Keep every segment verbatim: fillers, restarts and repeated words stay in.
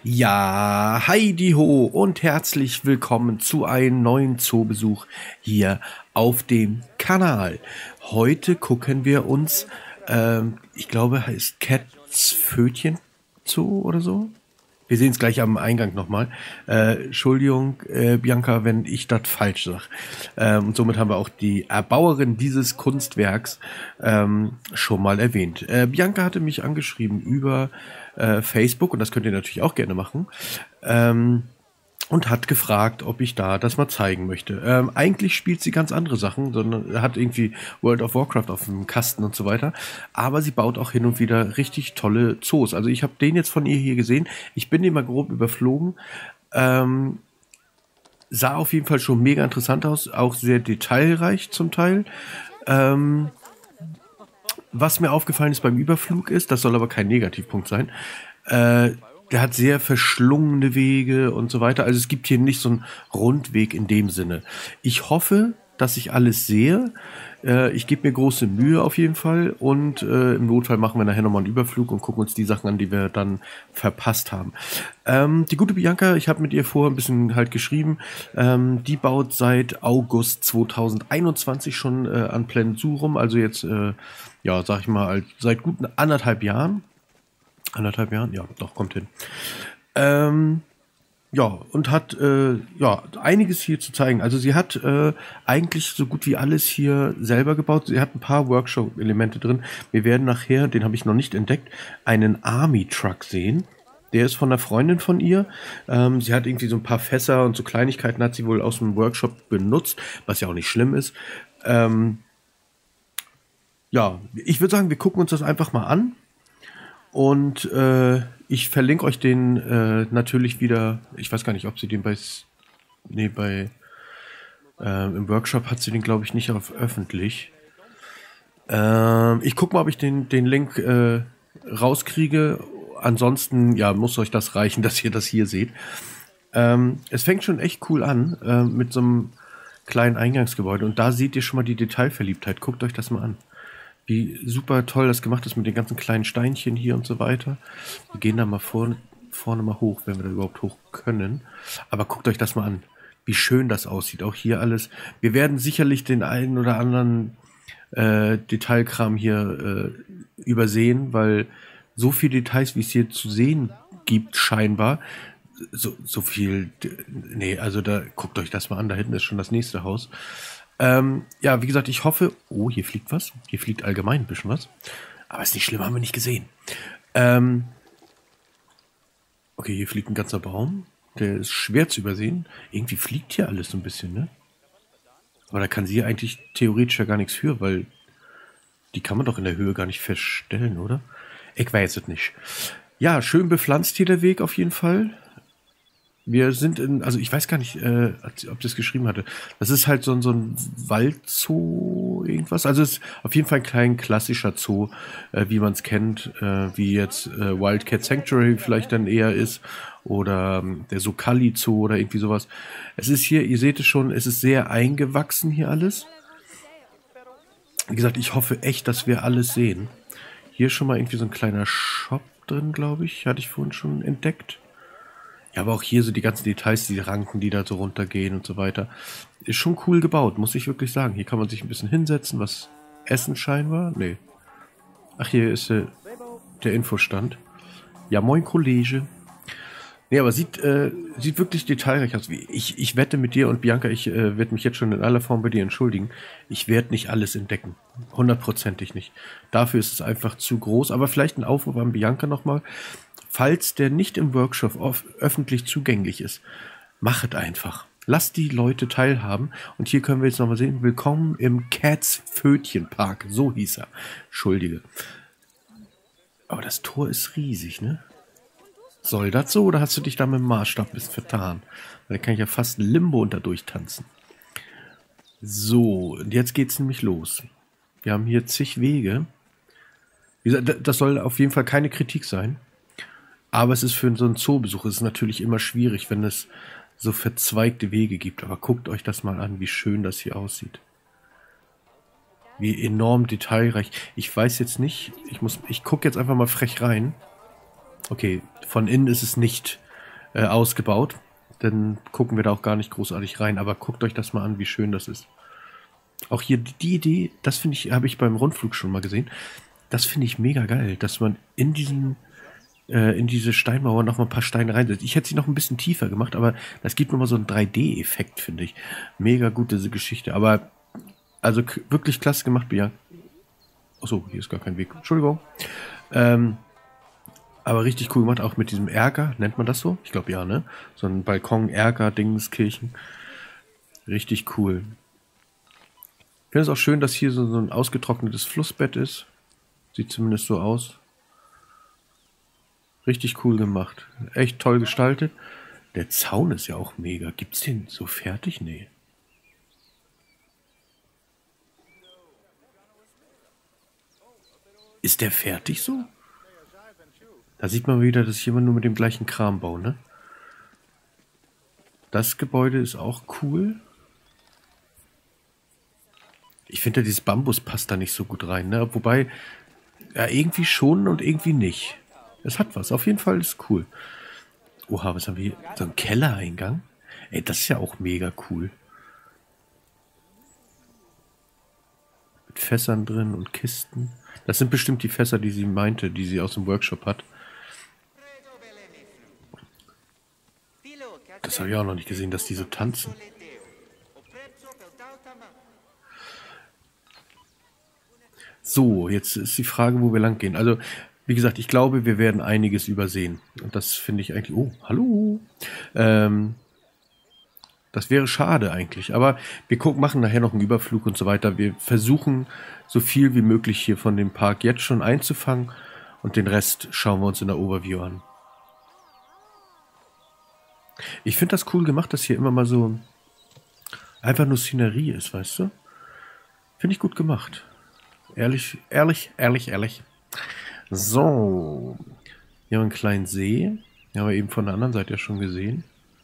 Ja, Heidi ho und herzlich willkommen zu einem neuen Zoobesuch hier auf dem Kanal. Heute gucken wir uns, ähm, ich glaube, heißt Cats Pfötchen Zoo oder so. Wir sehen es gleich am Eingang nochmal. Äh, Entschuldigung, äh, Bianca, wenn ich das falsch sage. Ähm, und somit haben wir auch die Erbauerin dieses Kunstwerks ähm, schon mal erwähnt. Äh, Bianca hatte mich angeschrieben über äh, Facebook, und das könnt ihr natürlich auch gerne machen, ähm, und hat gefragt, ob ich da das mal zeigen möchte. Ähm, eigentlich spielt sie ganz andere Sachen, sondern hat irgendwie World of Warcraft auf dem Kasten und so weiter. Aber sie baut auch hin und wieder richtig tolle Zoos. Also ich habe den jetzt von ihr hier gesehen. Ich bin den mal grob überflogen. Ähm, sah auf jeden Fall schon mega interessant aus, auch sehr detailreich zum Teil. Ähm, was mir aufgefallen ist beim Überflug ist, das soll aber kein Negativpunkt sein, äh, der hat sehr verschlungene Wege und so weiter. Also es gibt hier nicht so einen Rundweg in dem Sinne. Ich hoffe, dass ich alles sehe. Äh, ich gebe mir große Mühe auf jeden Fall. Und äh, im Notfall machen wir nachher nochmal einen Überflug und gucken uns die Sachen an, die wir dann verpasst haben. Ähm, die gute Bianca, ich habe mit ihr vorher ein bisschen halt geschrieben, ähm, die baut seit August zweitausendeinundzwanzig schon äh, an Planet Zoo rum. Also jetzt, äh, ja, sag ich mal, seit guten anderthalb Jahren. Anderthalb Jahren? Ja, doch, kommt hin. Ähm, ja, und hat äh, ja einiges hier zu zeigen. Also sie hat äh, eigentlich so gut wie alles hier selber gebaut. Sie hat ein paar Workshop-Elemente drin. Wir werden nachher, den habe ich noch nicht entdeckt, einen Army-Truck sehen. Der ist von einer Freundin von ihr. Ähm, sie hat irgendwie so ein paar Fässer und so Kleinigkeiten hat sie wohl aus dem Workshop benutzt, was ja auch nicht schlimm ist. Ähm, ja, ich würde sagen, wir gucken uns das einfach mal an. Und äh, ich verlinke euch den äh, natürlich wieder. Ich weiß gar nicht, ob sie den bei. Nee, bei. Äh, Im Workshop hat sie den, glaube ich, nicht auf öffentlich. Ähm, ich gucke mal, ob ich den, den Link äh, rauskriege. Ansonsten, ja, muss euch das reichen, dass ihr das hier seht. Ähm, es fängt schon echt cool an äh, mit so einem kleinen Eingangsgebäude. Und da seht ihr schon mal die Detailverliebtheit. Guckt euch das mal an. Wie super toll das gemacht ist mit den ganzen kleinen Steinchen hier und so weiter. Wir gehen da mal vorne, vorne mal hoch, wenn wir da überhaupt hoch können. Aber guckt euch das mal an, wie schön das aussieht. Auch hier alles. Wir werden sicherlich den einen oder anderen äh, Detailkram hier äh, übersehen, weil so viele Details, wie es hier zu sehen gibt, scheinbar, so, so viel, nee, also da guckt euch das mal an, da hinten ist schon das nächste Haus. Ähm, ja, wie gesagt, ich hoffe, oh, hier fliegt was. Hier fliegt allgemein ein bisschen was. Aber ist nicht schlimm, haben wir nicht gesehen. Ähm, okay, hier fliegt ein ganzer Baum. Der ist schwer zu übersehen. Irgendwie fliegt hier alles so ein bisschen, ne? Aber da kann sie eigentlich theoretisch ja gar nichts für, weil die kann man doch in der Höhe gar nicht feststellen, oder? Ich weiß es nicht. Ja, schön bepflanzt hier der Weg auf jeden Fall. Wir sind in, also ich weiß gar nicht, äh, ob das geschrieben hatte. Das ist halt so, ein- so ein Waldzoo, irgendwas. Also es ist auf jeden Fall kein klassischer Zoo, äh, wie man es kennt, äh, wie jetzt äh, Wildcat Sanctuary vielleicht dann eher ist oder ähm, der Sokali Zoo oder irgendwie sowas. Es ist hier, ihr seht es schon, es ist sehr eingewachsen hier alles. Wie gesagt, ich hoffe echt, dass wir alles sehen. Hier ist schon mal irgendwie so ein kleiner Shop drin, glaube ich. Hatte ich vorhin schon entdeckt. Ja, aber auch hier so die ganzen Details, die Ranken, die da so runtergehen und so weiter. Ist schon cool gebaut, muss ich wirklich sagen. Hier kann man sich ein bisschen hinsetzen, was essen scheinbar. Nee. Ach, hier ist äh, der Infostand. Ja, moin Kollege. Nee, aber sieht, äh, sieht wirklich detailreich aus. Ich, ich wette mit dir und Bianca, ich äh, werde mich jetzt schon in aller Form bei dir entschuldigen. Ich werde nicht alles entdecken. Hundertprozentig nicht. Dafür ist es einfach zu groß. Aber vielleicht ein Aufruf an Bianca nochmal. Falls der nicht im Workshop auf, öffentlich zugänglich ist, machet einfach. Lasst die Leute teilhaben. Und hier können wir jetzt nochmal sehen. Willkommen im Cats Pfötchenpark. So hieß er. Entschuldige. Aber das Tor ist riesig, ne? Soll das so, oder hast du dich da mit dem Maßstab ein bisschen vertan? Da kann ich ja fast ein Limbo unter durchtanzen. So, und jetzt geht's nämlich los. Wir haben hier zig Wege. Wie gesagt, das soll auf jeden Fall keine Kritik sein. Aber es ist für so einen Zoobesuch ist es natürlich immer schwierig, wenn es so verzweigte Wege gibt. Aber guckt euch das mal an, wie schön das hier aussieht. Wie enorm detailreich. Ich weiß jetzt nicht, ich muss, ich gucke jetzt einfach mal frech rein. Okay, von innen ist es nicht äh, ausgebaut. Dann gucken wir da auch gar nicht großartig rein. Aber guckt euch das mal an, wie schön das ist. Auch hier die Idee, das finde ich, habe ich beim Rundflug schon mal gesehen. Das finde ich mega geil, dass man in diesen äh, in diese Steinmauer noch mal ein paar Steine reinsetzt. Ich hätte sie noch ein bisschen tiefer gemacht, aber das gibt nochmal so einen drei D-Effekt, finde ich. Mega gut, diese Geschichte. Aber also wirklich klasse gemacht, Bianca. Achso, hier ist gar kein Weg. Entschuldigung. Ähm, aber richtig cool gemacht, auch mit diesem Erker, nennt man das so? Ich glaube ja, ne? So ein Balkon, Erker, Dingenskirchen. Richtig cool. Ich finde es auch schön, dass hier so, so ein ausgetrocknetes Flussbett ist. Sieht zumindest so aus. Richtig cool gemacht. Echt toll gestaltet. Der Zaun ist ja auch mega. Gibt's den so fertig? Nee. Ist der fertig so? Da sieht man wieder, dass ich immer nur mit dem gleichen Kram baue, ne? Das Gebäude ist auch cool. Ich finde ja, dieses Bambus passt da nicht so gut rein, ne? Wobei, ja, irgendwie schon und irgendwie nicht. Es hat was. Auf jeden Fall ist cool. Oha, was haben wir hier? So ein Kellereingang? Ey, das ist ja auch mega cool. Mit Fässern drin und Kisten. Das sind bestimmt die Fässer, die sie meinte, die sie aus dem Workshop hat. Das habe ich auch noch nicht gesehen, dass die so tanzen. So, jetzt ist die Frage, wo wir lang gehen. Also, wie gesagt, ich glaube, wir werden einiges übersehen. Und das finde ich eigentlich... Oh, hallo! Ähm, das wäre schade eigentlich. Aber wir gucken, machen nachher noch einen Überflug und so weiter. Wir versuchen, so viel wie möglich hier von dem Park jetzt schon einzufangen. Und den Rest schauen wir uns in der Overview an. Ich finde das cool gemacht, dass hier immer mal so einfach nur Szenerie ist, weißt du? Finde ich gut gemacht. Ehrlich, ehrlich, ehrlich, ehrlich. So. Hier haben wir einen kleinen See. Den haben wir eben von der anderen Seite ja schon gesehen.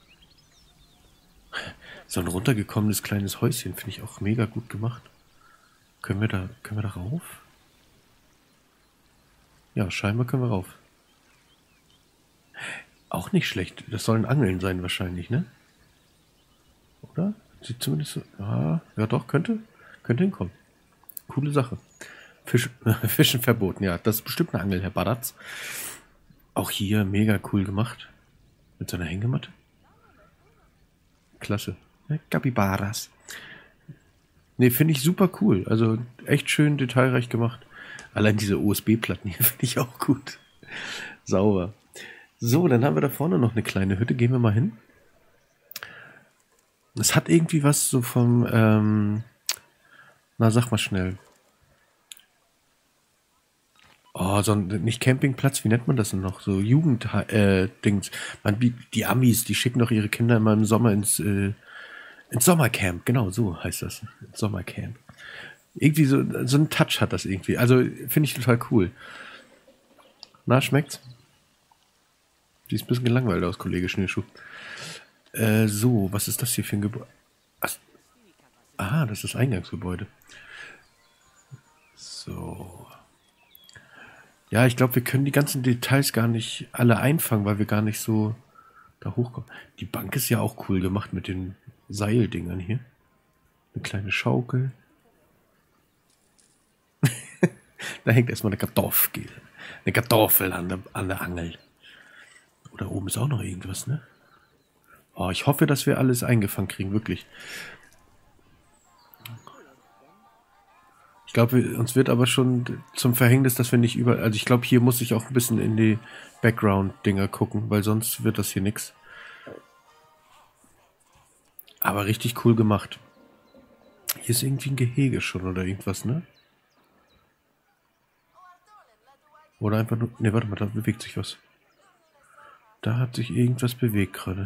So ein runtergekommenes kleines Häuschen finde ich auch mega gut gemacht. Können wir da, können wir da rauf? Ja, scheinbar können wir rauf. Auch nicht schlecht. Das sollen Angeln sein wahrscheinlich, ne? Oder? Sieht zumindest so... Ah, ja doch, könnte. Könnte hinkommen. Coole Sache. Fisch, Fischen verboten, ja. Das ist bestimmt eine Angel, Herr Badatz. Auch hier mega cool gemacht. Mit seiner Hängematte. Klasse. Ja, Capybaras. Ne, finde ich super cool. Also echt schön detailreich gemacht. Allein diese U S B-Platten hier finde ich auch gut. Sauber. So, dann haben wir da vorne noch eine kleine Hütte. Gehen wir mal hin. Es hat irgendwie was so vom... Ähm, na, sag mal schnell. Oh, so ein, nicht Campingplatz, wie nennt man das denn noch? So Jugend-Dings. Äh, man, die, die Amis, die schicken doch ihre Kinder immer im Sommer ins, äh, ins Sommercamp. Genau, so heißt das. Sommercamp. Irgendwie so, so ein Touch hat das irgendwie. Also finde ich total cool. Na, schmeckt's? Sieht ein bisschen gelangweilt aus, Kollege Schneeschuh. Äh, so, was ist das hier für ein Gebäude? Ah, das ist das Eingangsgebäude. So. Ja, ich glaube, wir können die ganzen Details gar nicht alle einfangen, weil wir gar nicht so da hochkommen. Die Bank ist ja auch cool gemacht mit den Seildingern hier. Eine kleine Schaukel. Da hängt erstmal eine Kartoffel. Eine Kartoffel an der, an der Angel. Oder oben ist auch noch irgendwas, ne? Oh, ich hoffe, dass wir alles eingefangen kriegen, wirklich. Ich glaube, uns wird aber schon zum Verhängnis, dass wir nicht über... Also ich glaube, hier muss ich auch ein bisschen in die Background-Dinger gucken, weil sonst wird das hier nichts. Aber richtig cool gemacht. Hier ist irgendwie ein Gehege schon oder irgendwas, ne? Oder einfach nur... Ne, warte mal, da bewegt sich was. Da hat sich irgendwas bewegt gerade.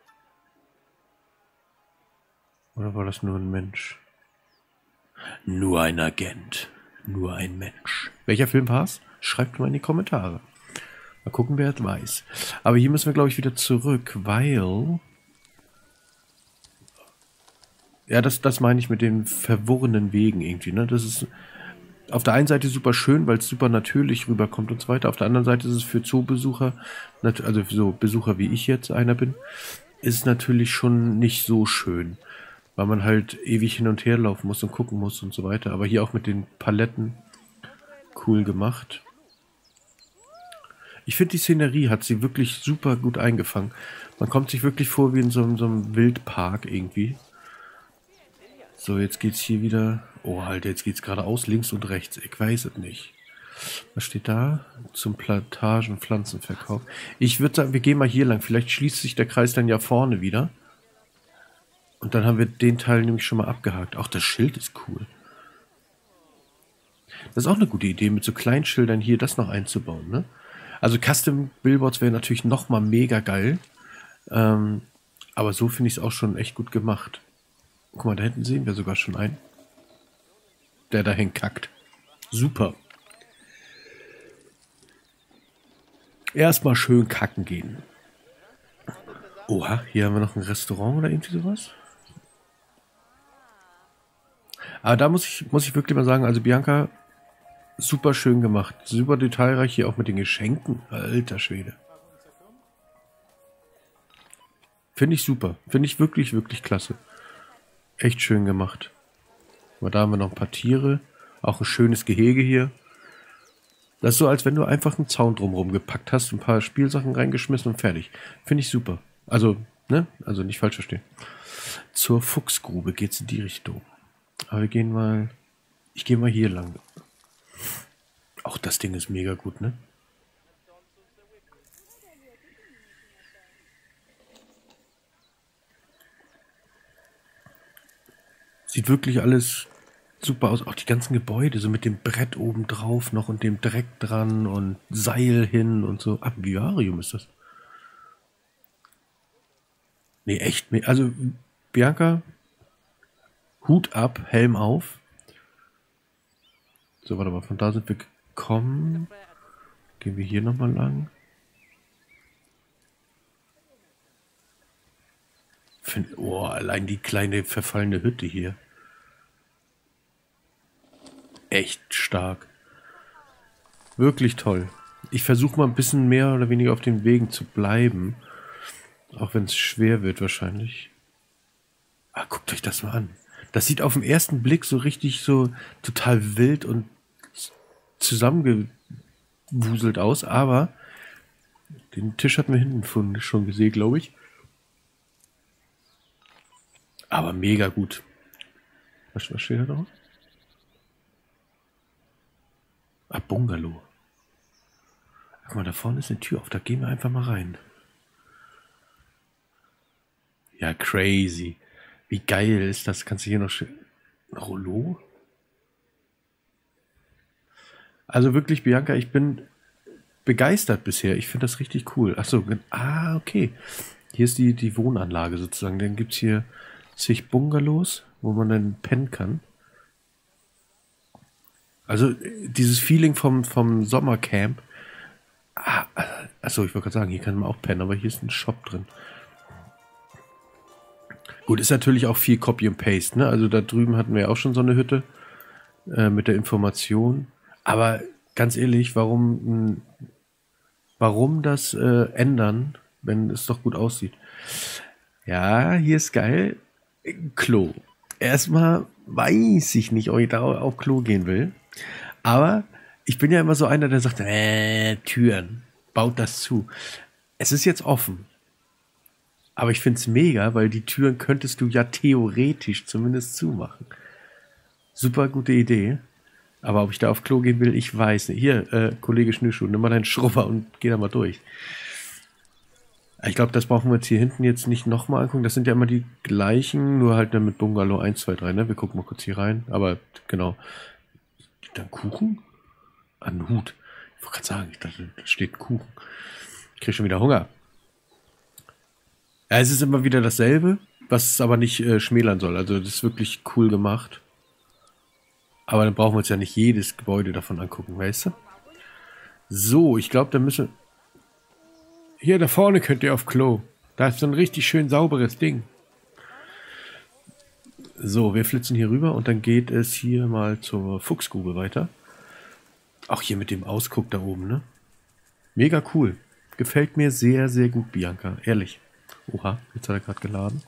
Oder war das nur ein Mensch? Nur ein Agent. Nur ein Mensch. Welcher Film war's? Schreibt mal in die Kommentare. Mal gucken, wer es weiß. Aber hier müssen wir, glaube ich, wieder zurück, weil... Ja, das, das meine ich mit den verworrenen Wegen irgendwie, ne? Das ist... auf der einen Seite super schön, weil es super natürlich rüberkommt und so weiter. Auf der anderen Seite ist es für Zoobesucher, also für so Besucher wie ich jetzt einer bin, ist es natürlich schon nicht so schön, weil man halt ewig hin und her laufen muss und gucken muss und so weiter. Aber hier auch mit den Paletten cool gemacht. Ich finde, die Szenerie hat sie wirklich super gut eingefangen. Man kommt sich wirklich vor wie in so, einem- so einem Wildpark irgendwie. So, jetzt geht's hier wieder... Oh, halt, jetzt geht's geradeaus, links und rechts. Ich weiß es nicht. Was steht da? Zum Plantagenpflanzenverkauf. Ich würde sagen, wir gehen mal hier lang. Vielleicht schließt sich der Kreis dann ja vorne wieder. Und dann haben wir den Teil nämlich schon mal abgehakt. Auch das Schild ist cool. Das ist auch eine gute Idee, mit so kleinen Schildern hier das noch einzubauen, ne? Also Custom Billboards wäre natürlich noch mal mega geil. Ähm, aber so finde ich es auch schon echt gut gemacht. Guck mal, da hinten sehen wir sogar schon einen. Der dahin kackt. Super. Erstmal schön kacken gehen. Oha, hier haben wir noch ein Restaurant oder irgendwie sowas. Aber da muss ich, muss ich wirklich mal sagen, also Bianca, super schön gemacht. Super detailreich hier auch mit den Geschenken. Alter Schwede. Finde ich super. Finde ich wirklich, wirklich klasse. Echt schön gemacht. Aber da haben wir noch ein paar Tiere. Auch ein schönes Gehege hier. Das ist so, als wenn du einfach einen Zaun drumherum gepackt hast, ein paar Spielsachen reingeschmissen und fertig. Finde ich super. Also, ne? Also nicht falsch verstehen. Zur Fuchsgrube geht's in die Richtung. Aber wir gehen mal... Ich gehe mal hier lang. Auch das Ding ist mega gut, ne? Sieht wirklich alles super aus. Auch die ganzen Gebäude, so mit dem Brett oben drauf noch und dem Dreck dran und Seil hin und so. Ah, Vivarium ist das. Nee, echt. Also, Bianca, Hut ab, Helm auf. So, warte mal, von da sind wir gekommen. Gehen wir hier nochmal lang. Find, oh, allein die kleine verfallene Hütte hier. Echt stark. Wirklich toll. Ich versuche mal ein bisschen mehr oder weniger auf den Wegen zu bleiben. Auch wenn es schwer wird wahrscheinlich. Ah, guckt euch das mal an. Das sieht auf den ersten Blick so richtig so total wild und zusammengewuselt aus, aber den Tisch hatten wir hinten schon gesehen, glaube ich. Aber mega gut. Was, was steht da drauf? Ah, Bungalow. Guck mal, da vorne ist eine Tür auf, da gehen wir einfach mal rein. Ja, crazy. Wie geil ist das? Kannst du hier noch schön... Rollo? Also wirklich, Bianca, ich bin begeistert bisher. Ich finde das richtig cool. Achso, ah, okay. Hier ist die, die Wohnanlage sozusagen. Dann gibt es hier zig Bungalows, wo man dann pennen kann. Also dieses Feeling vom, vom Sommercamp. Ah, achso, ich wollte gerade sagen, hier kann man auch pennen, aber hier ist ein Shop drin. Gut, ist natürlich auch viel Copy and Paste, ne? Also da drüben hatten wir ja auch schon so eine Hütte äh, mit der Information. Aber ganz ehrlich, warum, warum das äh, ändern, wenn es doch gut aussieht? Ja, hier ist geil. Klo. Erstmal weiß ich nicht, ob ich da auf Klo gehen will. Aber ich bin ja immer so einer, der sagt, äh, Türen, baut das zu. Es ist jetzt offen. Aber ich finde es mega, weil die Türen könntest du ja theoretisch zumindest zumachen. Super gute Idee. Aber ob ich da auf Klo gehen will, ich weiß nicht. Hier, äh, Kollege Schnürschuh, nimm mal deinen Schrubber und geh da mal durch. Ich glaube, das brauchen wir jetzt hier hinten jetzt nicht nochmal angucken. Das sind ja immer die gleichen, nur halt mit Bungalow eins, zwei, drei, ne? Wir gucken mal kurz hier rein. Aber genau. Dann Kuchen? An Hut. Ich wollte gerade sagen, ich dachte, da steht Kuchen. Ich kriege schon wieder Hunger. Ja, es ist immer wieder dasselbe, was es aber nicht äh, schmälern soll. Also das ist wirklich cool gemacht. Aber dann brauchen wir uns ja nicht jedes Gebäude davon angucken, weißt du? So, ich glaube, da müssen... Hier da vorne könnt ihr auf Klo. Da ist so ein richtig schön sauberes Ding. So, wir flitzen hier rüber und dann geht es hier mal zur Fuchsgrube weiter. Auch hier mit dem Ausguck da oben, ne? Mega cool. Gefällt mir sehr, sehr gut, Bianca. Ehrlich. Oha, jetzt hat er gerade geladen.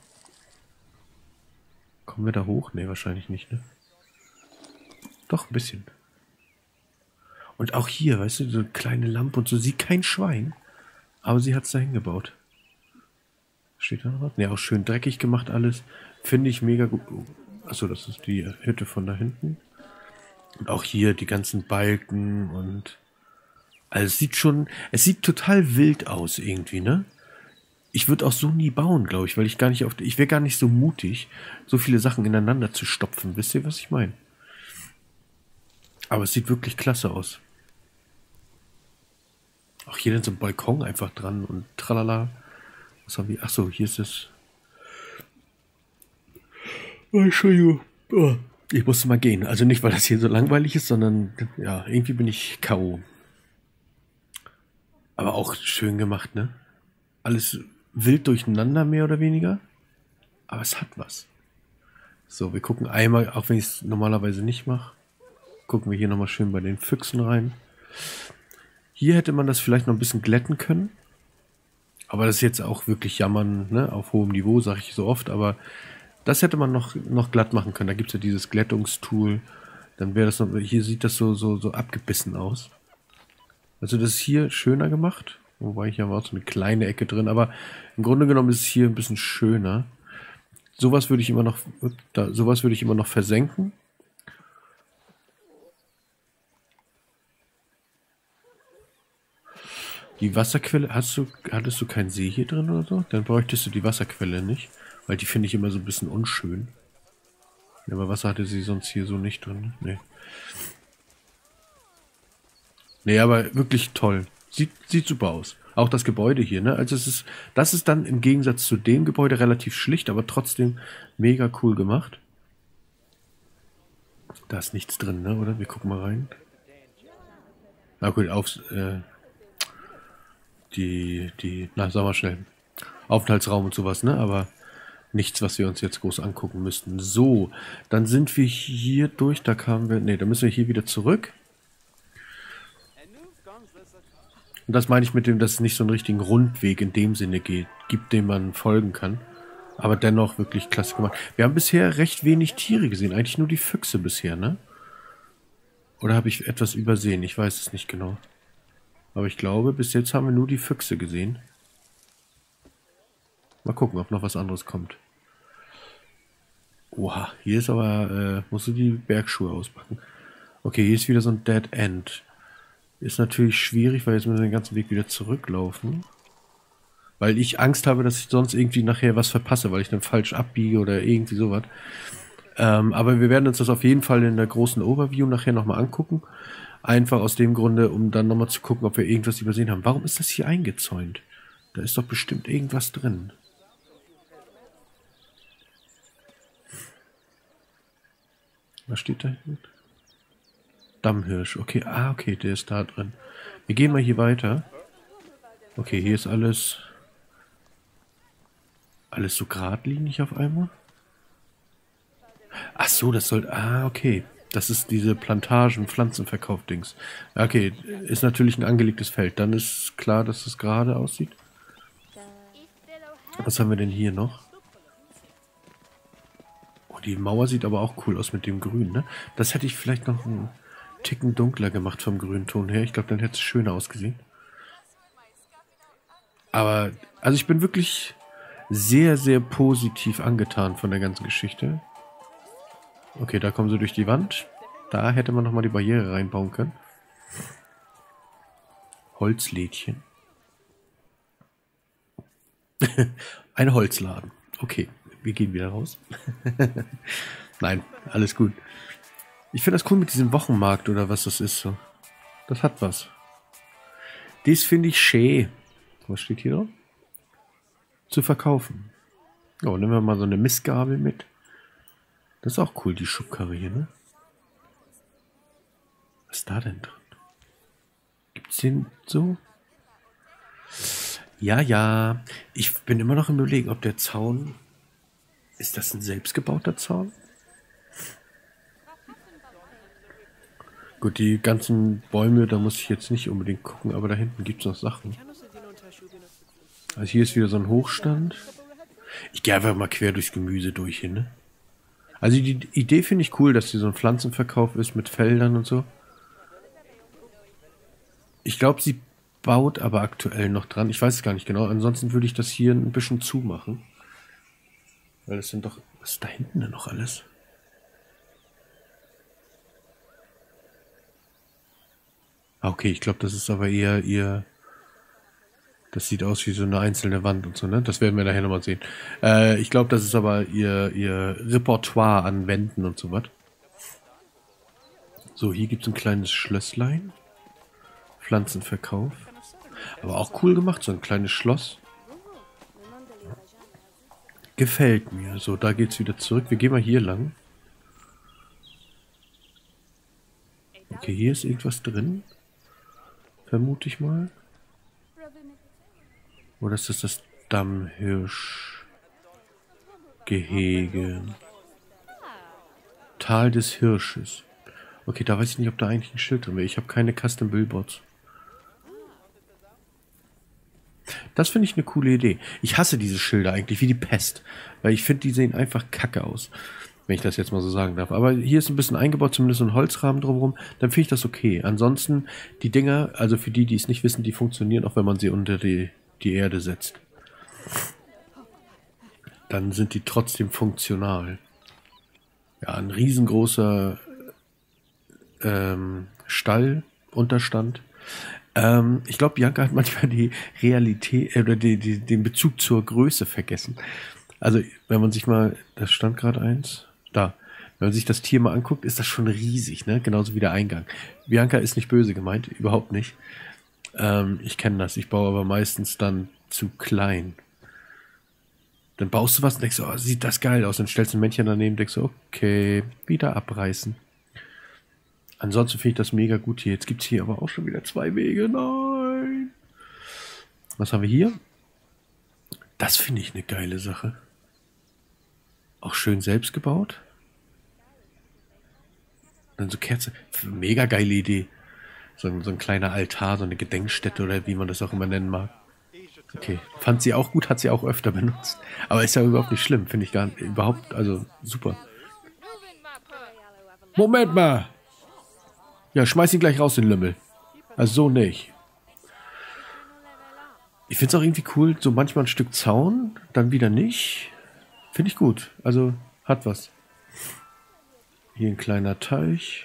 Kommen wir da hoch? Ne, wahrscheinlich nicht, ne? Doch, ein bisschen. Und auch hier, weißt du, so eine kleine Lampe und so. Sieht kein Schwein. Aber sie hat es da hingebaut. Steht da noch was? Ne, auch schön dreckig gemacht alles. Finde ich mega gut. Achso, das ist die Hütte von da hinten. Und auch hier die ganzen Balken und... Also es sieht schon... Es sieht total wild aus irgendwie, ne? Ich würde auch so nie bauen, glaube ich, weil ich gar nicht auf... Ich wäre gar nicht so mutig, so viele Sachen ineinander zu stopfen. Wisst ihr, was ich meine? Aber es sieht wirklich klasse aus. Auch hier dann so ein Balkon einfach dran und tralala. Was haben wir? Achso, hier ist es... Oh, Entschuldigung. Oh. Ich musste mal gehen. Also nicht, weil das hier so langweilig ist, sondern ja, irgendwie bin ich K O. Aber auch schön gemacht, ne? Alles wild durcheinander, mehr oder weniger. Aber es hat was. So, wir gucken einmal, auch wenn ich es normalerweise nicht mache, gucken wir hier nochmal schön bei den Füchsen rein. Hier hätte man das vielleicht noch ein bisschen glätten können. Aber das ist jetzt auch wirklich Jammern, ne? Auf hohem Niveau, sage ich so oft, aber... Das hätte man noch, noch glatt machen können. Da gibt es ja dieses Glättungstool. Dann wäre das noch. Hier sieht das so, so, so abgebissen aus. Also das ist hier schöner gemacht. Wobei hier war auch so eine kleine Ecke drin. Aber im Grunde genommen ist es hier ein bisschen schöner. Sowas würde ich immer noch. Da, sowas würde ich immer noch versenken. Die Wasserquelle. Hast du, hattest du keinen See hier drin oder so? Dann bräuchtest du die Wasserquelle nicht. Weil die finde ich immer so ein bisschen unschön. Ja, aber Wasser hatte sie sonst hier so nicht drin. Nee. Nee, aber wirklich toll. Sieht, sieht super aus. Auch das Gebäude hier, ne? Also es ist, das ist dann im Gegensatz zu dem Gebäude relativ schlicht, aber trotzdem mega cool gemacht. Da ist nichts drin, ne? Oder? Wir gucken mal rein. Na gut, aufs, äh, die, die, na, sagen wir schnell. Aufenthaltsraum und sowas, ne? Aber nichts, was wir uns jetzt groß angucken müssten. So, dann sind wir hier durch. Da kamen wir... Ne, da müssen wir hier wieder zurück. Und das meine ich mit dem, dass es nicht so einen richtigen Rundweg in dem Sinne geht, gibt, dem man folgen kann. Aber dennoch wirklich klasse gemacht. Wir haben bisher recht wenig Tiere gesehen. Eigentlich nur die Füchse bisher, ne? Oder habe ich etwas übersehen? Ich weiß es nicht genau. Aber ich glaube, bis jetzt haben wir nur die Füchse gesehen. Mal gucken, ob noch was anderes kommt. Oha, hier ist aber, äh, musst du die Bergschuhe auspacken. Okay, hier ist wieder so ein Dead End. Ist natürlich schwierig, weil jetzt müssen wir den ganzen Weg wieder zurücklaufen. Weil ich Angst habe, dass ich sonst irgendwie nachher was verpasse, weil ich dann falsch abbiege oder irgendwie sowas. Ähm, aber wir werden uns das auf jeden Fall in der großen Overview nachher nochmal angucken. Einfach aus dem Grunde, um dann nochmal zu gucken, ob wir irgendwas übersehen haben. Warum ist das hier eingezäunt? Da ist doch bestimmt irgendwas drin. Was steht da hinten? Dammhirsch. Okay, ah, okay, der ist da drin. Wir gehen mal hier weiter. Okay, hier ist alles... Alles so geradlinig auf einmal. Ach so, das soll... Ah, okay. Das ist diese Plantagen, Pflanzenverkauf-Dings. Okay, ist natürlich ein angelegtes Feld. Dann ist klar, dass es gerade aussieht. Was haben wir denn hier noch? Oh, die Mauer sieht aber auch cool aus mit dem Grün, ne? Das hätte ich vielleicht noch einen Ticken dunkler gemacht vom Grünton her. Ich glaube, dann hätte es schöner ausgesehen. Aber, also ich bin wirklich sehr, sehr positiv angetan von der ganzen Geschichte. Okay, da kommen sie durch die Wand. Da hätte man nochmal die Barriere reinbauen können. Holzlädchen. Ein Holzladen. Okay, wir gehen wieder raus. Nein, alles gut. Ich finde das cool mit diesem Wochenmarkt oder was das ist. So. Das hat was. Das finde ich schön. Was steht hier noch? Zu verkaufen. Oh, nehmen wir mal so eine Mistgabel mit. Das ist auch cool, die Schubkarre hier, ne? Was ist da denn drin? Gibt's den so? Ja, ja. Ich bin immer noch im Überlegen, ob der Zaun Ist das ein selbstgebauter Zaun? Gut, die ganzen Bäume, da muss ich jetzt nicht unbedingt gucken, aber da hinten gibt es noch Sachen. Also hier ist wieder so ein Hochstand. Ich gehe einfach mal quer durchs Gemüse durch hin, ne? Also die Idee finde ich cool, dass hier so ein Pflanzenverkauf ist mit Feldern und so. Ich glaube, sie baut aber aktuell noch dran. Ich weiß es gar nicht genau. Ansonsten würde ich das hier ein bisschen zumachen. Weil das sind doch... Was ist da hinten denn noch alles? Ah, okay, ich glaube, das ist aber eher ihr... Das sieht aus wie so eine einzelne Wand und so, ne? Das werden wir nachher nochmal sehen. Äh, ich glaube, das ist aber ihr, ihr Repertoire an Wänden und so was. So, hier gibt es ein kleines Schlösslein. Pflanzenverkauf. Aber auch cool gemacht, so ein kleines Schloss. Gefällt mir. So, da geht's wieder zurück. Wir gehen mal hier lang. Okay, hier ist irgendwas drin. Vermute ich mal. Oder ist das das Dammhirschgehege? Tal des Hirsches. Okay, da weiß ich nicht, ob da eigentlich ein Schild drin wäre. Ich habe keine Custom Billboards. Das finde ich eine coole Idee. Ich hasse diese Schilder eigentlich wie die Pest. Weil ich finde, die sehen einfach kacke aus. Wenn ich das jetzt mal so sagen darf. Aber hier ist ein bisschen eingebaut, zumindest so ein Holzrahmen drumherum. Dann finde ich das okay. Ansonsten, die Dinger, also für die, die es nicht wissen, die funktionieren auch, wenn man sie unter die, die Erde setzt. Dann sind die trotzdem funktional. Ja, ein riesengroßer ähm, Stall, Unterstand. Ähm, ich glaube, Bianca hat manchmal die Realität äh, oder die, die, den Bezug zur Größe vergessen. Also, wenn man sich mal, das stand gerade eins, da, wenn man sich das Tier mal anguckt, ist das schon riesig, ne? Genauso wie der Eingang. Bianca ist nicht böse gemeint, überhaupt nicht. Ähm, ich kenne das, ich baue aber meistens dann zu klein. Dann baust du was und denkst, oh, sieht das geil aus. Dann stellst du ein Männchen daneben und denkst, okay, wieder abreißen. Ansonsten finde ich das mega gut hier. Jetzt gibt es hier aber auch schon wieder zwei Wege. Nein. Was haben wir hier? Das finde ich eine geile Sache. Auch schön selbst gebaut. Dann so Kerze. Mega geile Idee. So ein, so ein kleiner Altar, so eine Gedenkstätte oder wie man das auch immer nennen mag. Okay, fand sie auch gut, hat sie auch öfter benutzt. Aber ist ja überhaupt nicht schlimm, finde ich gar nicht. Überhaupt, also super. Moment mal! Ja, schmeiß ihn gleich raus, den Lümmel. Also so nicht. Ich finde es auch irgendwie cool, so manchmal ein Stück Zaun, dann wieder nicht. Finde ich gut. Also hat was. Hier ein kleiner Teich.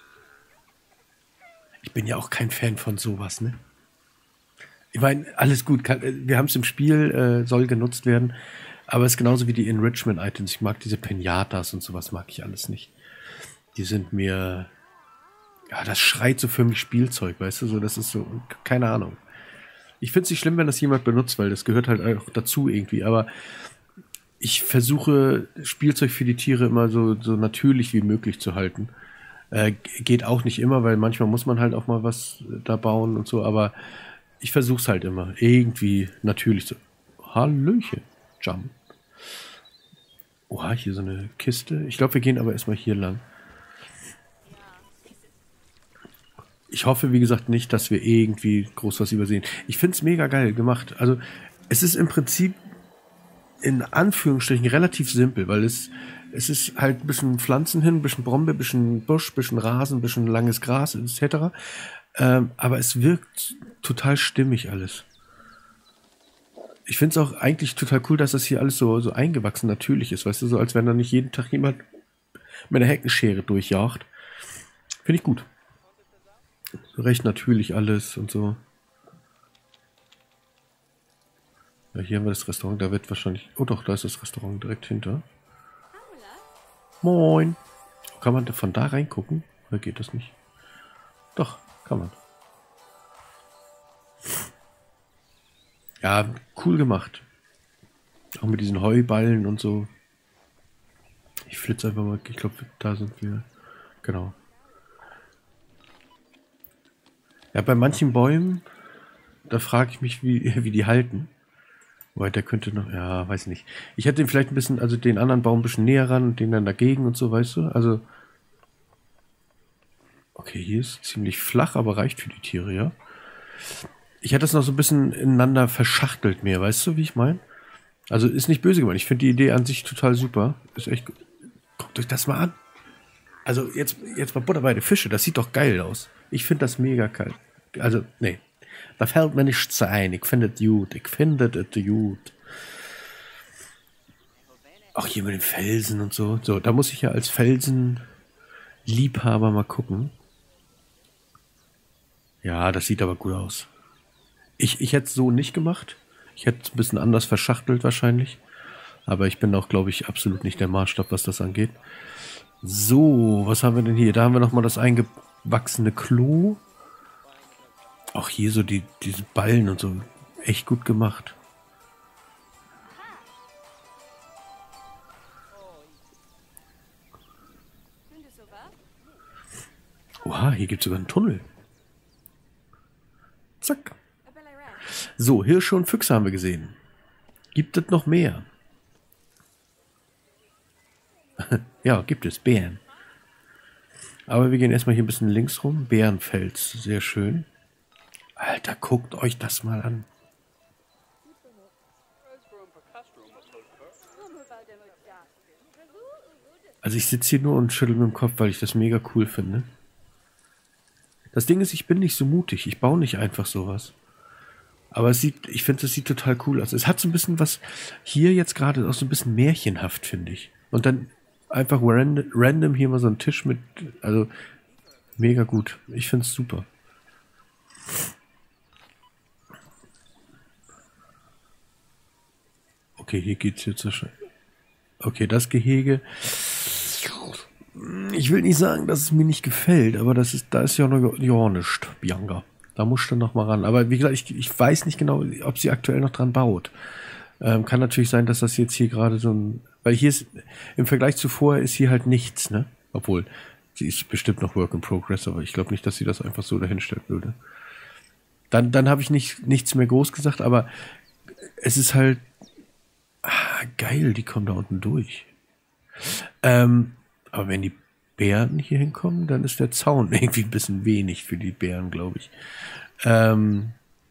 Ich bin ja auch kein Fan von sowas, ne? Ich meine, alles gut. Kann, wir haben es im Spiel, äh, soll genutzt werden. Aber es ist genauso wie die Enrichment-Items. Ich mag diese Pinatas und sowas, mag ich alles nicht. Die sind mir... Ja, das schreit so für mich Spielzeug, weißt du? So, das ist so... Keine Ahnung. Ich finde es nicht schlimm, wenn das jemand benutzt, weil das gehört halt auch dazu irgendwie. Aber ich versuche, Spielzeug für die Tiere immer so, so natürlich wie möglich zu halten. Äh, geht auch nicht immer, weil manchmal muss man halt auch mal was da bauen und so. Aber... Ich versuche es halt immer. Irgendwie natürlich so. Hallöchen. Jump. Oha, hier so eine Kiste. Ich glaube, wir gehen aber erstmal hier lang. Ich hoffe, wie gesagt, nicht, dass wir irgendwie groß was übersehen. Ich finde es mega geil gemacht. Also, es ist im Prinzip in Anführungsstrichen relativ simpel, weil es, es ist halt ein bisschen Pflanzen hin, ein bisschen Brombe, ein bisschen Busch, ein bisschen Rasen, ein bisschen langes Gras et cetera. Ähm, aber es wirkt total stimmig alles. Ich finde es auch eigentlich total cool, dass das hier alles so, so eingewachsen natürlich ist. Weißt du, so als wenn da nicht jeden Tag jemand mit einer Heckenschere durchjagt. Finde ich gut. So recht natürlich alles und so. Ja, hier haben wir das Restaurant. Da wird wahrscheinlich... Oh doch, da ist das Restaurant direkt hinter. Moin. Kann man von da reingucken? Oder geht das nicht? Doch. Kann man. Ja, cool gemacht. Auch mit diesen Heuballen und so. Ich flitze einfach mal. Ich glaube, da sind wir. Genau. Ja, bei manchen Bäumen, da frage ich mich, wie, wie die halten. Wobei, der könnte noch, ja, weiß nicht. Ich hätte den vielleicht ein bisschen, also den anderen Baum ein bisschen näher ran und den dann dagegen und so, weißt du? Also, okay, hier ist ziemlich flach, aber reicht für die Tiere, ja. Ich hätte das noch so ein bisschen ineinander verschachtelt mehr, weißt du, wie ich meine? Also ist nicht böse gemeint. Ich finde die Idee an sich total super. Ist echt. Guckt euch das mal an. Also jetzt, jetzt mal Butter bei den Fische. Das sieht doch geil aus. Ich finde das mega geil. Also, nee. Da fällt mir nichts ein. Ich finde es gut. Ich finde es gut. Auch hier mit den Felsen und so. So, da muss ich ja als Felsenliebhaber mal gucken. Ja, das sieht aber gut aus. Ich, ich hätte es so nicht gemacht. Ich hätte es ein bisschen anders verschachtelt wahrscheinlich. Aber ich bin auch, glaube ich, absolut nicht der Maßstab, was das angeht. So, was haben wir denn hier? Da haben wir nochmal das eingewachsene Klo. Auch hier so die, diese Ballen und so. Echt gut gemacht. Oha, hier gibt es sogar einen Tunnel. Zack. So, Hirsche und Füchse haben wir gesehen. Gibt es noch mehr? Ja, gibt es. Bären. Aber wir gehen erstmal hier ein bisschen links rum. Bärenfels. Sehr schön. Alter, guckt euch das mal an. Also ich sitze hier nur und schüttel mit dem Kopf, weil ich das mega cool finde. Das Ding ist, ich bin nicht so mutig. Ich baue nicht einfach sowas. Aber es sieht, ich finde, es sieht total cool aus. Es hat so ein bisschen was, hier jetzt gerade auch so ein bisschen märchenhaft, finde ich. Und dann einfach random, random hier mal so ein Tisch mit, also mega gut. Ich finde es super. Okay, hier geht's jetzt so schön. Okay, das Gehege. Ich will nicht sagen, dass es mir nicht gefällt, aber das ist, da ist ja noch ja nicht, Bianca. Da musst du noch mal ran. Aber wie gesagt, ich, ich weiß nicht genau, ob sie aktuell noch dran baut. Ähm, kann natürlich sein, dass das jetzt hier gerade so ein... Weil hier ist, im Vergleich zu vorher ist hier halt nichts, ne? Obwohl, sie ist bestimmt noch Work in Progress, aber ich glaube nicht, dass sie das einfach so dahinstellen würde. Dann, dann habe ich nicht, nichts mehr groß gesagt, aber es ist halt... Ah, geil, die kommen da unten durch. Ähm, aber wenn die Bären hier hinkommen, dann ist der Zaun irgendwie ein bisschen wenig für die Bären, glaube ich. Ähm,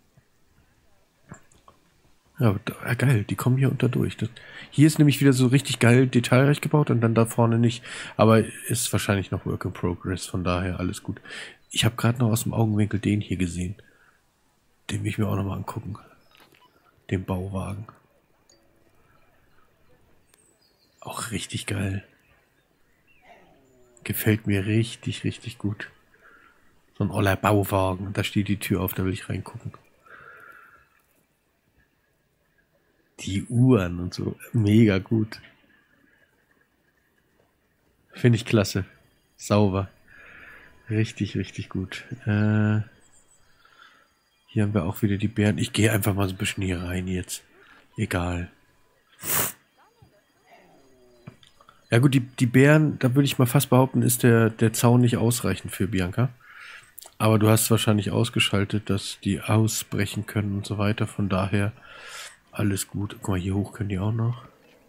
ja, da, geil, die kommen hier unter durch. Das, hier ist nämlich wieder so richtig geil detailreich gebaut und dann da vorne nicht. Aber ist wahrscheinlich noch Work in Progress, von daher alles gut. Ich habe gerade noch aus dem Augenwinkel den hier gesehen. Den will ich mir auch noch mal angucken. Den Bauwagen. Auch richtig geil. Gefällt mir richtig, richtig gut. So ein oller Bauwagen. Da steht die Tür auf, da will ich reingucken. Die Uhren und so. Mega gut. Finde ich klasse. Sauber. Richtig, richtig gut. Äh, hier haben wir auch wieder die Bären. Ich gehe einfach mal so ein bisschen hier rein jetzt. Egal. Ja gut, die, die Bären, da würde ich mal fast behaupten, ist der, der Zaun nicht ausreichend für Bianca. Aber du hast wahrscheinlich ausgeschaltet, dass die ausbrechen können und so weiter. Von daher alles gut. Guck mal, hier hoch können die auch noch.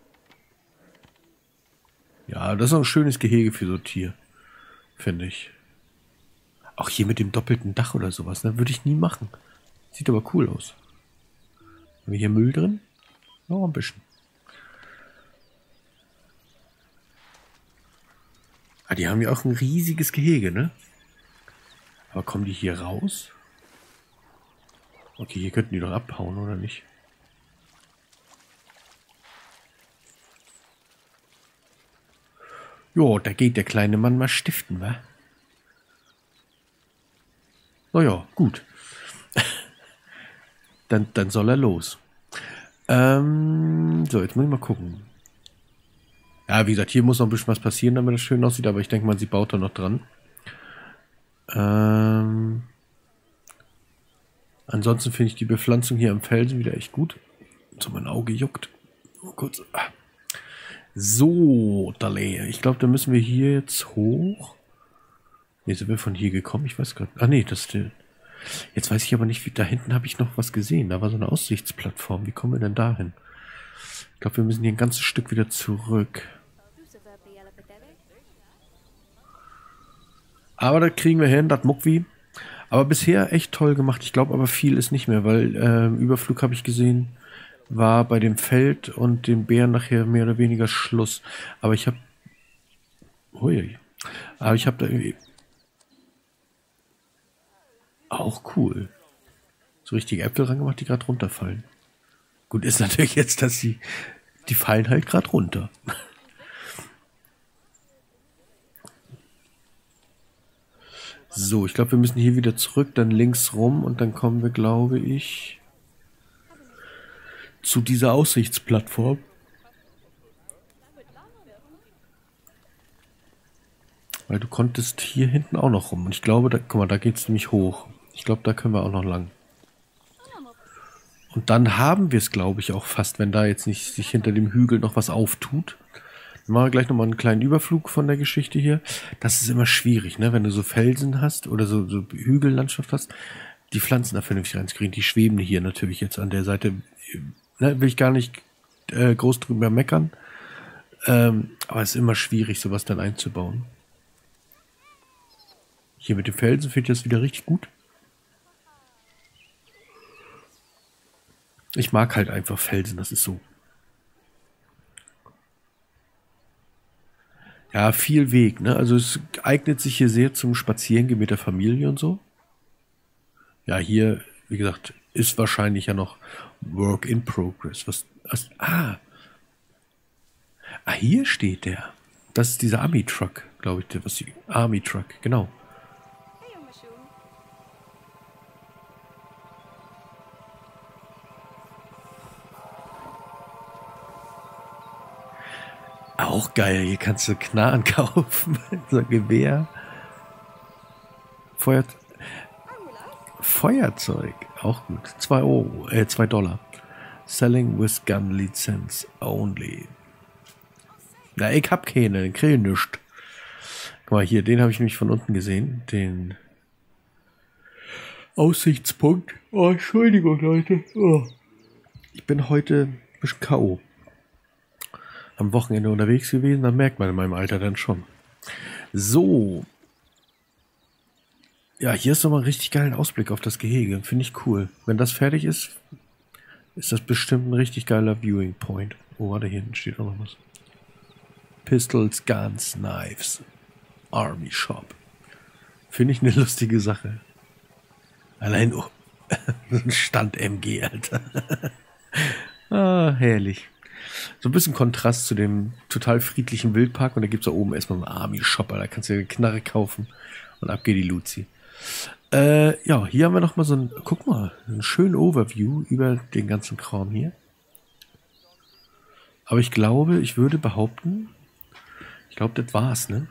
Ja, das ist auch ein schönes Gehege für so ein Tier, finde ich. Auch hier mit dem doppelten Dach oder sowas, ne? Würde ich nie machen. Sieht aber cool aus. Haben wir hier Müll drin? Ja, ein bisschen. Ah, die haben ja auch ein riesiges Gehege, ne? Aber kommen die hier raus? Okay, hier könnten die doch abhauen, oder nicht? Jo, da geht der kleine Mann mal stiften, wa? Naja, gut. dann, dann soll er los. Ähm, so, jetzt muss ich mal gucken. Ja, wie gesagt, hier muss noch ein bisschen was passieren, damit das schön aussieht, aber ich denke mal, sie baut da noch dran. Ähm, ansonsten finde ich die Bepflanzung hier am Felsen wieder echt gut. So, mein Auge juckt. Mal kurz. So, Dalle. Ich glaube, da müssen wir hier jetzt hoch. Ne, sind wir von hier gekommen? Ich weiß gerade. Ah, nee, das ist der. Jetzt weiß ich aber nicht, wie da hinten habe ich noch was gesehen. Da war so eine Aussichtsplattform. Wie kommen wir denn dahin? Ich glaube, wir müssen hier ein ganzes Stück wieder zurück. Aber da kriegen wir hin, das Muckwi. Aber bisher echt toll gemacht. Ich glaube aber viel ist nicht mehr, weil äh, Überflug habe ich gesehen, war bei dem Feld und den Bären nachher mehr oder weniger Schluss. Aber ich habe... Hui. Aber ich habe da irgendwie... Auch cool. So richtige Äpfel rangemacht, die gerade runterfallen. Gut, ist natürlich jetzt, dass sie... Die fallen halt gerade runter. So, ich glaube, wir müssen hier wieder zurück, dann links rum und dann kommen wir, glaube ich, zu dieser Aussichtsplattform. Weil du konntest hier hinten auch noch rum. Und ich glaube, da, guck mal, da geht es nämlich hoch. Ich glaube, da können wir auch noch lang. Und dann haben wir es, glaube ich, auch fast, wenn da jetzt nicht sich hinter dem Hügel noch was auftut. Dann machen wir gleich nochmal einen kleinen Überflug von der Geschichte hier. Das ist immer schwierig, ne? Wenn du so Felsen hast oder so, so Hügellandschaft hast, die Pflanzen da vernünftig reinzukriegen. Die schweben hier natürlich jetzt an der Seite. Ne? Will ich gar nicht äh, groß drüber meckern. Ähm, aber es ist immer schwierig, sowas dann einzubauen. Hier mit den Felsen finde ich das wieder richtig gut. Ich mag halt einfach Felsen, das ist so. Ja, viel Weg, ne? Also es eignet sich hier sehr zum Spazierengehen mit der Familie und so. Ja, hier, wie gesagt, ist wahrscheinlich ja noch Work in Progress. Was, was ah. Ah, hier steht der. Das ist dieser Army-Truck, glaube ich. Der, was die Army-Truck, genau. Auch geil, hier kannst du Knarren kaufen. So ein Gewehr. Feuer Feuerzeug, auch gut. zwei Euro, äh, zwei Dollar. Selling with gun license only. Na, ich hab keine, den krieg ich nicht. Guck mal, hier, den habe ich nämlich von unten gesehen. Den Aussichtspunkt. Oh, Entschuldigung, Leute. Oh. Ich bin heute ein bisschen K O am Wochenende unterwegs gewesen, dann merkt man in meinem Alter dann schon. So. Ja, hier ist nochmal ein richtig geiler Ausblick auf das Gehege. Finde ich cool. Wenn das fertig ist, ist das bestimmt ein richtig geiler Viewing Point. Oh, warte, hier hinten steht auch noch was. Pistols, Guns, Knives. Army Shop. Finde ich eine lustige Sache. Allein, oh, ein Stand M G, Alter. Ah, herrlich. So ein bisschen Kontrast zu dem total friedlichen Wildpark. Und da gibt es da oben erstmal einen Army-Shop. Da kannst du eine Knarre kaufen. Und ab geht die Luzi. Äh, ja, hier haben wir nochmal so ein, guck mal, einen schönen Overview über den ganzen Kram hier. Aber ich glaube, ich würde behaupten, ich glaube, das war's, ne?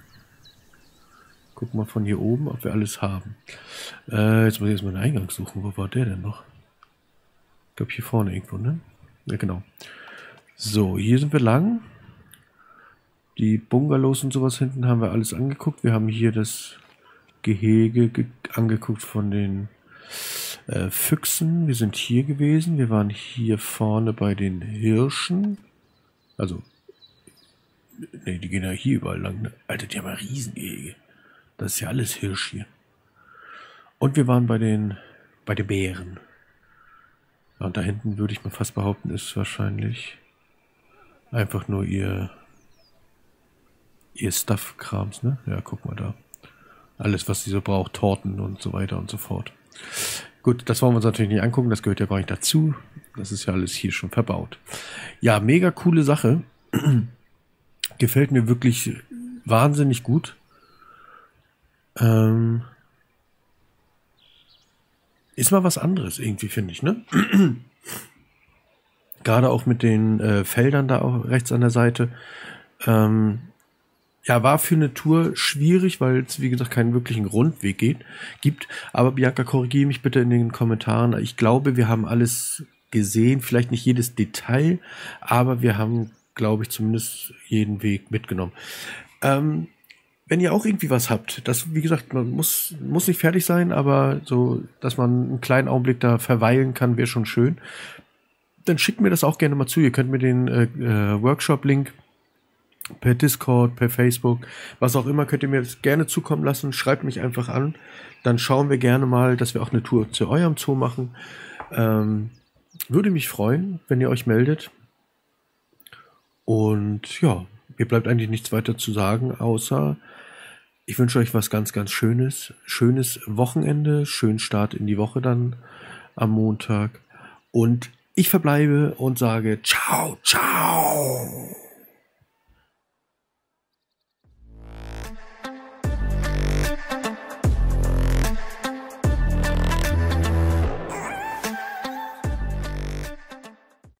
Guck mal von hier oben, ob wir alles haben. Äh, jetzt muss ich erstmal einen Eingang suchen. Wo war der denn noch? Ich glaube, hier vorne irgendwo, ne? Ja, genau. So, hier sind wir lang. Die Bungalows und sowas hinten haben wir alles angeguckt. Wir haben hier das Gehege ge angeguckt von den äh, Füchsen. Wir sind hier gewesen. Wir waren hier vorne bei den Hirschen. Also, ne, die gehen ja hier überall lang. Ne? Alter, die haben ein Riesengehege. Das ist ja alles Hirsch hier. Und wir waren bei den, bei den Bären. Ja, und da hinten würde ich mal fast behaupten, ist wahrscheinlich einfach nur ihr ihr Stuff-Krams, ne? Ja, guck mal da. Alles, was sie so braucht, Torten und so weiter und so fort. Gut, das wollen wir uns natürlich nicht angucken, das gehört ja gar nicht dazu. Das ist ja alles hier schon verbaut. Ja, mega coole Sache. Gefällt mir wirklich wahnsinnig gut. Ähm ist mal was anderes irgendwie, finde ich, ne? Gerade auch mit den äh, Feldern da auch rechts an der Seite. Ähm, ja, war für eine Tour schwierig, weil es, wie gesagt, keinen wirklichen Rundweg geht, gibt. Aber Bianca, korrigiere mich bitte in den Kommentaren. Ich glaube, wir haben alles gesehen. Vielleicht nicht jedes Detail, aber wir haben, glaube ich, zumindest jeden Weg mitgenommen. Ähm, wenn ihr auch irgendwie was habt, das, wie gesagt, man muss, muss nicht fertig sein, aber so, dass man einen kleinen Augenblick da verweilen kann, wäre schon schön. Dann schickt mir das auch gerne mal zu. Ihr könnt mir den äh, äh, Workshop-Link per Discord, per Facebook, was auch immer, könnt ihr mir das gerne zukommen lassen. Schreibt mich einfach an. Dann schauen wir gerne mal, dass wir auch eine Tour zu eurem Zoo machen. Ähm, würde mich freuen, wenn ihr euch meldet. Und ja, mir bleibt eigentlich nichts weiter zu sagen, außer ich wünsche euch was ganz, ganz Schönes. Schönes Wochenende, schönen Start in die Woche dann am Montag. Und ich verbleibe und sage ciao, ciao.